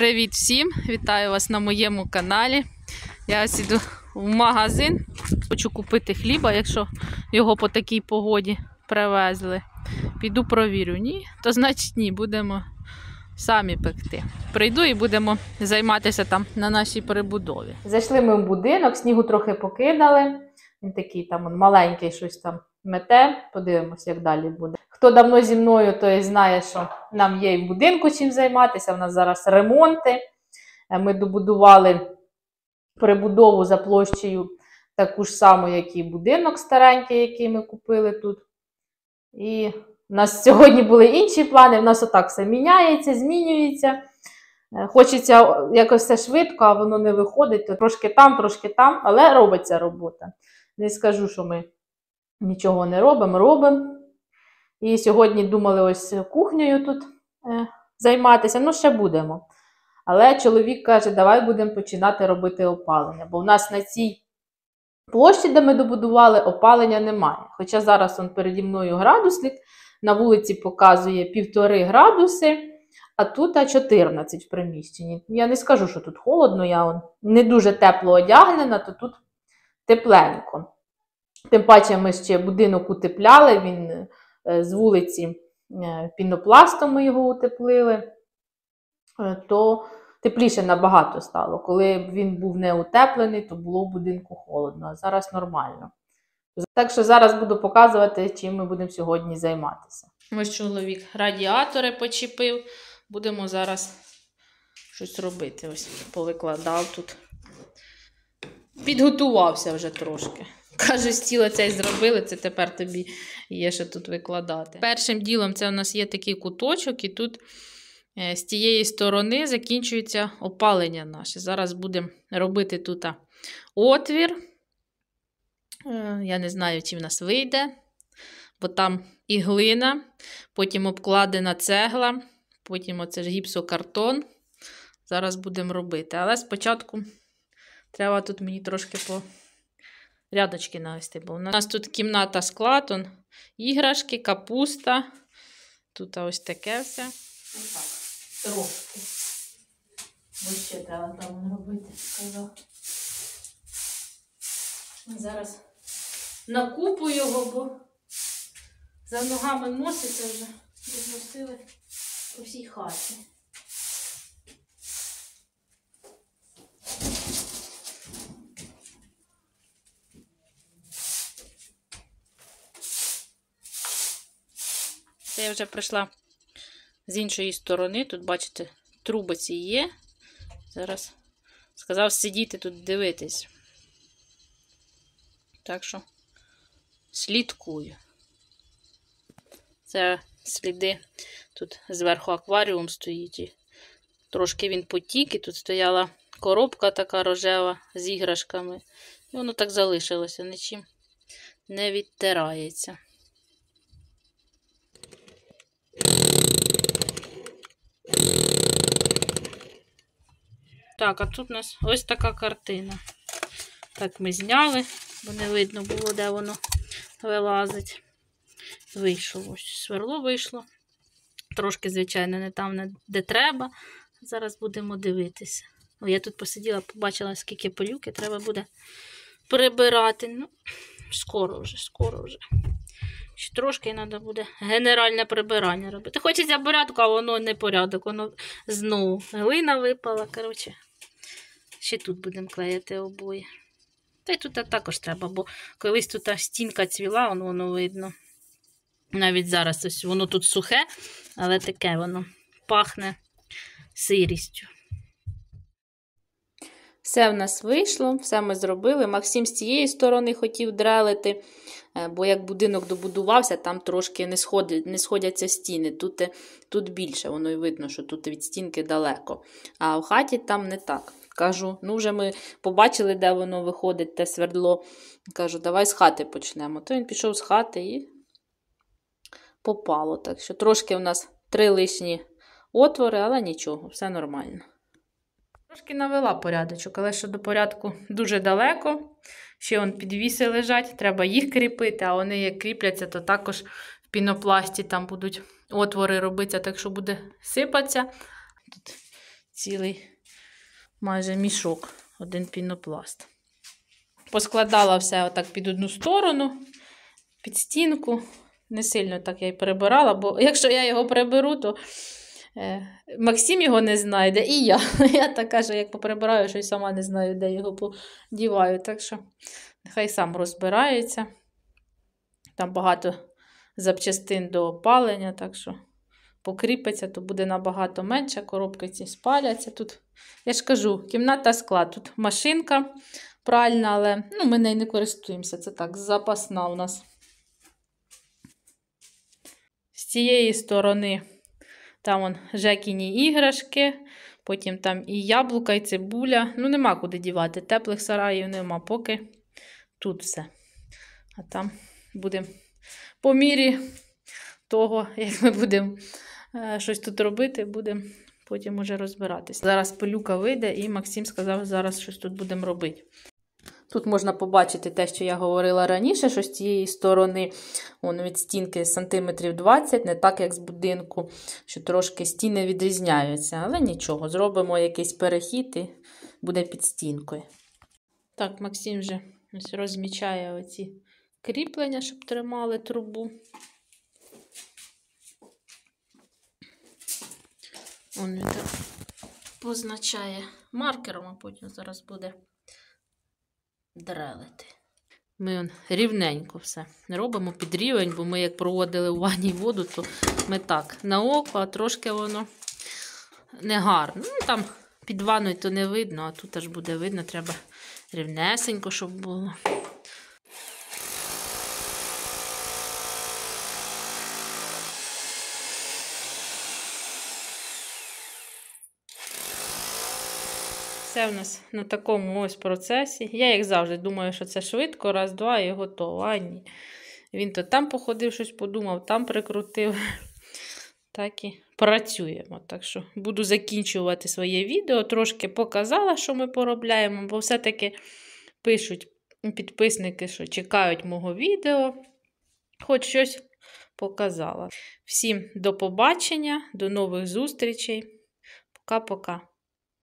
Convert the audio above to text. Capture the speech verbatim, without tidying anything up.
Привіт всім! Вітаю вас на моєму каналі. Я ось іду в магазин, хочу купити хліба, якщо його по такій погоді привезли. Піду провірю. Ні, то значить ні, будемо самі пекти. Прийду і будемо займатися там на нашій перебудові. Зайшли ми в будинок, снігу трохи покидали. Він такий там маленький, щось там мете. Подивимося, як далі буде. Хто давно зі мною, той знає, що нам є і в будинку чим займатися. У нас зараз ремонти. Ми добудували перебудову за площею таку ж саму, як і будинок старенький, який ми купили тут. І у нас сьогодні були інші плани, в нас отак все міняється, змінюється. Хочеться якось все швидко, а воно не виходить. То трошки там, трошки там, але робиться робота. Не скажу, що ми нічого не робимо, робимо. І сьогодні думали ось кухнею тут е, займатися, ну ще будемо. Але чоловік каже, давай будемо починати робити опалення, бо в нас на цій площі, де ми добудували, опалення немає. Хоча зараз он переді мною градусник, на вулиці показує півтори градуси, а тут чотирнадцять в приміщенні. Я не скажу, що тут холодно, я он не дуже тепло одягнена, то тут тепленько. Тим паче ми ще будинок утепляли, він з вулиці пінопластом ми його утеплили, то тепліше набагато стало. Коли він був не утеплений, то було в будинку холодно, а зараз нормально. Так що зараз буду показувати, чим ми будемо сьогодні займатися. Ось чоловік радіатори почепив, будемо зараз щось робити. Ось повикладав тут. Підготувався вже трошки. Каже, стіл цей зробили, це тепер тобі є що тут викладати. Першим ділом це у нас є такий куточок, і тут з тієї сторони закінчується опалення наше. Зараз будемо робити тут отвір. Я не знаю, чи в нас вийде, бо там і глина, потім обкладена цегла, потім оце ж гіпсокартон. Зараз будемо робити. Але спочатку треба тут мені трошки по рядочки навести, бо у нас тут кімната склад, он, іграшки, капуста. Тут ось таке все. Отак, трошки. Бо ще треба там робити, сказав. Зараз накупу його, бо за ногами носиться вже, розносили по всій хаті. Це я вже прийшла з іншої сторони. Тут, бачите, трубиці є. Зараз сказав сидіти тут, дивитись. Так що слідкую. Це сліди. Тут зверху акваріум стоїть. І трошки він потік. І тут стояла коробка така рожева з іграшками. І воно так залишилося. Нічим не відтирається. Так, а тут у нас ось така картина. Так ми зняли, бо не видно було, де воно вилазить. Вийшло ось. Сверло вийшло. Трошки, звичайно, не там, де треба. Зараз будемо дивитися. О, я тут посиділа, побачила, скільки пилюки треба буде прибирати. Ну, скоро вже, скоро вже. Ще трошки треба буде генеральне прибирання робити. Хочеться порядку, а воно не порядок. Воно знову глина випала. Коротше, ще тут будемо клеїти обої. Та й тут також треба, бо колись тут стінка цвіла, воно, воно видно. Навіть зараз ось воно тут сухе, але таке воно пахне сирістю. Все в нас вийшло, все ми зробили. Максим з цієї сторони хотів дрелити, бо як будинок добудувався, там трошки не, сходять, не сходяться стіни. Тут, тут більше, воно і видно, що тут від стінки далеко. А в хаті там не так. Кажу, ну вже ми побачили, де воно виходить, те свердло. Кажу, давай з хати почнемо. То він пішов з хати і попало. Так що трошки в нас три лишні отвори, але нічого, все нормально. Трошки навела порядочок, але що до порядку дуже далеко. Ще вон підвіси лежать, треба їх кріпити, а вони як кріпляться, то також в пінопласті там будуть отвори робитися, так що буде сипатися. Тут цілий майже мішок, один пінопласт. Поскладала все отак під одну сторону, під стінку. Не сильно так я й перебирала, бо якщо я його приберу, то е, Максим його не знайде, і я. Я така, що як поприбираю, що й сама не знаю, де його подіваю. Так що нехай сам розбирається. Там багато запчастин до опалення, так що покріпиться, то буде набагато менше, коробки ці спаляться. Тут, я ж кажу, кімната склад. Тут машинка пральна, але ну, ми нею не користуємося. Це так, запасна у нас. З цієї сторони там вон Жекіні іграшки, потім там і яблука, і цибуля. Ну, нема куди дівати, теплих сараїв нема, поки тут все. А там будемо по мірі того, як ми будемо е, щось тут робити, будемо потім уже розбиратися. Зараз пилюка вийде, і Максим сказав, зараз щось тут будемо робити. Тут можна побачити те, що я говорила раніше, що з цієї сторони вон, від стінки сантиметрів двадцять, не так, як з будинку, що трошки стіни відрізняються. Але нічого, зробимо якийсь перехід і буде під стінкою. Так, Максим вже ось розмічає оці кріплення, щоб тримали трубу. Он він так позначає маркером, а потім зараз буде дрелити. Ми он рівненько все робимо під рівень, бо ми як проводили у ванні воду, то ми так на око, а трошки воно не гарно. Ну, там під ванною то не видно, а тут аж буде видно, треба рівнесенько, щоб було. Все в нас на такому ось процесі. Я, як завжди, думаю, що це швидко, раз, два і готово. А ні. Він то там походив, щось подумав, там прикрутив. Так і працюємо. Так що буду закінчувати своє відео. Трошки показала, що ми поробляємо, бо все-таки пишуть підписники, що чекають мого відео. Хоч щось показала. Всім до побачення, до нових зустрічей. Пока-пока.